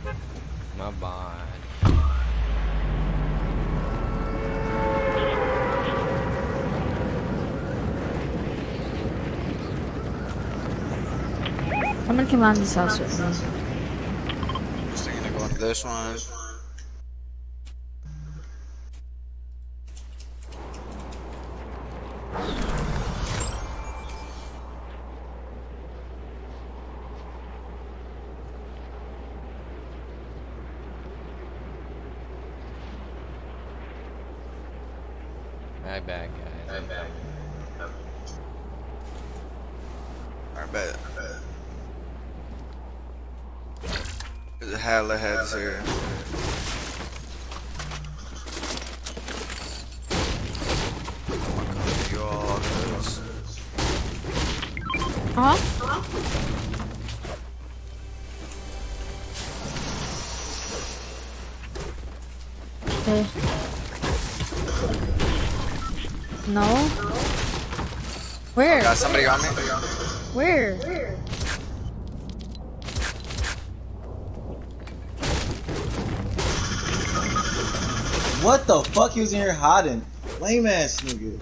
My bad. Someone came out of this house with me. Just gonna go into this one. My bad, guys. My bad. Alright, bet. There's a hella heads here. You all this. Okay. No? Where? Got somebody on me? Where? What the fuck? He was in here hiding. Lame ass nigga.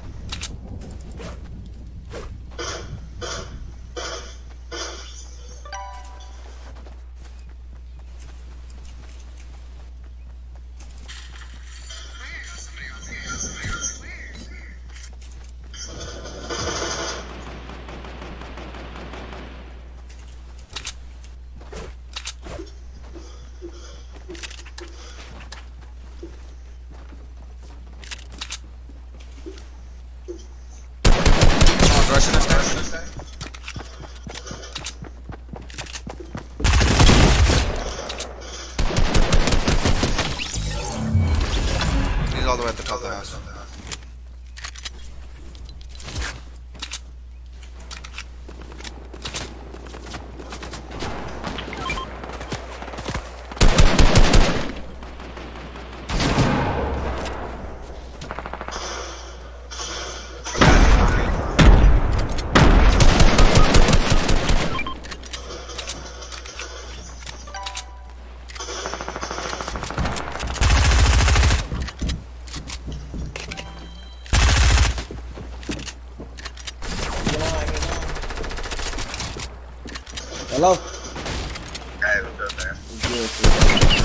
Rushing this guy. He's all the way at the top of the house. Hello? Hey, what's up there? Good.